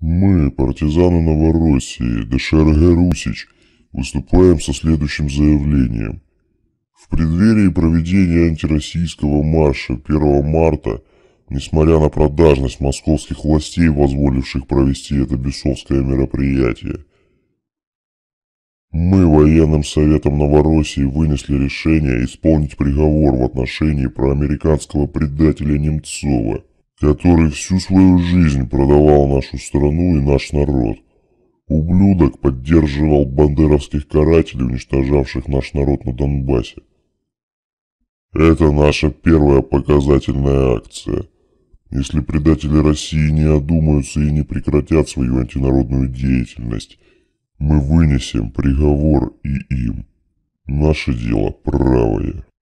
Мы, партизаны Новороссии, ДШРГ «Русич», выступаем со следующим заявлением. В преддверии проведения антироссийского марша 1 марта, несмотря на продажность московских властей, позволивших провести это бесовское мероприятие, мы военным советом Новороссии вынесли решение исполнить приговор в отношении проамериканского предателя Немцова, который всю свою жизнь продавал нашу страну и наш народ. Ублюдок поддерживал бандеровских карателей, уничтожавших наш народ на Донбассе. Это наша первая показательная акция. Если предатели России не одумаются и не прекратят свою антинародную деятельность, мы вынесем приговор и им. Наше дело правое.